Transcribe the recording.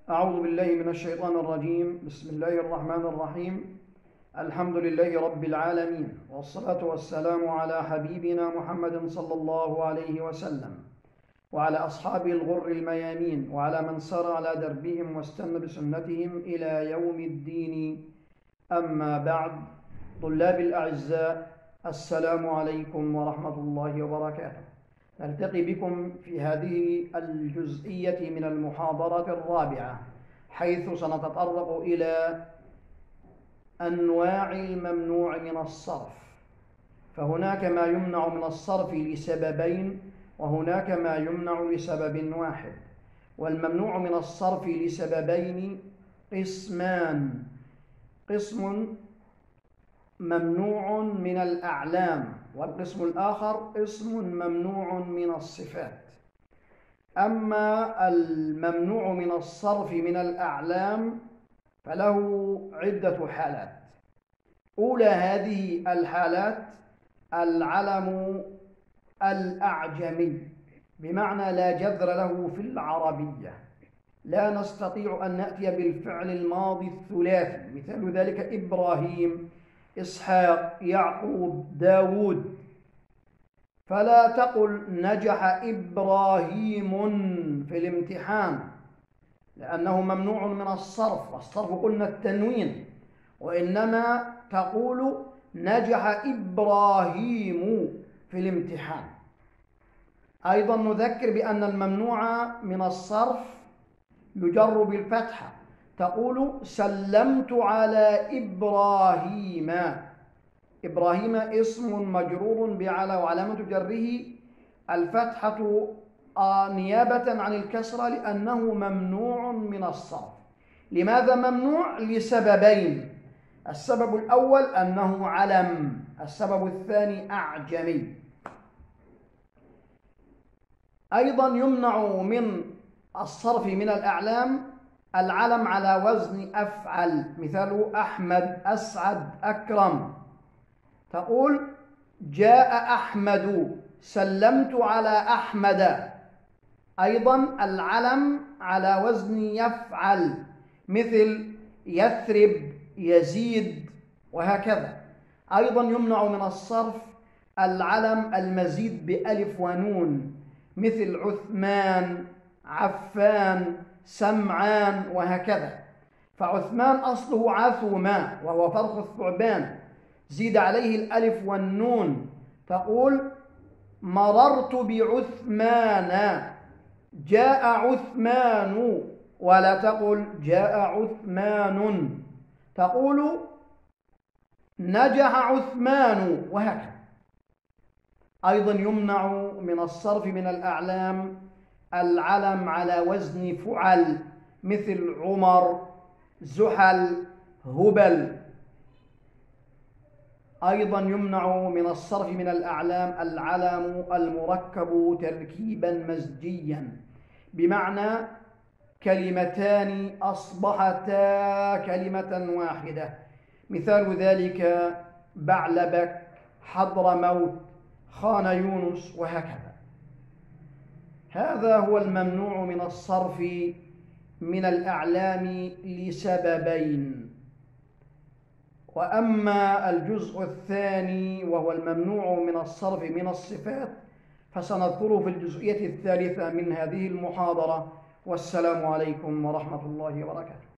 أعوذ بالله من الشيطان الرجيم. بسم الله الرحمن الرحيم. الحمد لله رب العالمين، والصلاة والسلام على حبيبنا محمد صلى الله عليه وسلم وعلى أصحابه الغر الميامين وعلى من سار على دربهم واستنى بسنتهم إلى يوم الدين. أما بعد، طلاب الأعزاء، السلام عليكم ورحمة الله وبركاته. نلتقي بكم في هذه الجزئية من المحاضرة الرابعة، حيث سنتطرق إلى أنواع الممنوع من الصرف. فهناك ما يمنع من الصرف لسببين، وهناك ما يمنع لسبب واحد. والممنوع من الصرف لسببين قسمان: قسم ممنوع من الأعلام، والقسم الآخر قسم ممنوع من الصفات. أما الممنوع من الصرف من الأعلام فله عدة حالات. أولى هذه الحالات العلم الأعجمي، بمعنى لا جذر له في العربية، لا نستطيع أن نأتي بالفعل الماضي الثلاثي، مثال ذلك إبراهيم، إسحاق، يعقوب، داود. فلا تقل نجح إبراهيم في الامتحان، لأنه ممنوع من الصرف، والصرف قلنا التنوين، وإنما تقول نجح إبراهيم في الامتحان. أيضا نذكر بأن الممنوع من الصرف يجر بالفتحة، تقول سلمت على إبراهيم. إبراهيم اسم مجرور بعلى، وعلامة جره الفتحة نيابة عن الكسرة، لأنه ممنوع من الصرف. لماذا ممنوع؟ لسببين: السبب الأول أنه علم، السبب الثاني أعجمي. أيضا يمنع من الصرف من الأعلام العلم على وزن أفعل، مثال أحمد، أسعد، أكرم. تقول جاء أحمد، سلمت على أحمد. أيضا العلم على وزن يفعل، مثل يثرب، يزيد، وهكذا. أيضا يمنع من الصرف العلم المزيد بألف ونون، مثل عثمان، عفان، سمعان، وهكذا. فعثمان أصله عثما، وهو فرخ الثعبان، زيد عليه الألف والنون. تقول مررت بعثمان، جاء عثمان، ولا تقل جاء عثمان. تقول نجح عثمان، وهكذا. أيضا يمنع من الصرف من الأعلام العلم على وزن فعل، مثل عمر، زحل، هبل. أيضا يمنع من الصرف من الأعلام العلم المركب تركيبا مزجيا، بمعنى كلمتان أصبحتا كلمة واحدة، مثال ذلك بعلبك، حضرموت، خان يونس، وهكذا. هذا هو الممنوع من الصرف من الأعلام لسببين. وأما الجزء الثاني وهو الممنوع من الصرف من الصفات فسنذكره في الجزئية الثالثة من هذه المحاضرة. والسلام عليكم ورحمة الله وبركاته.